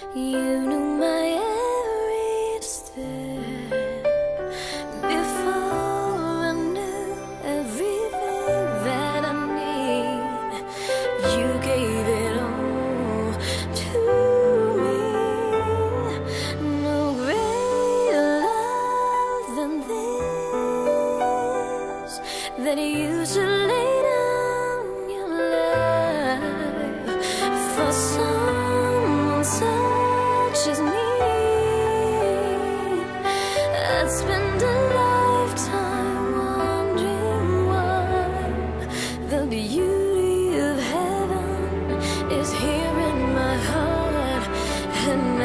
You knew my every step before I knew everything that I need. You gave it all to me. No greater love than this, that you should lay down your life for someone such as me. I'd spend a lifetime wondering why the beauty of heaven is here in my heart. And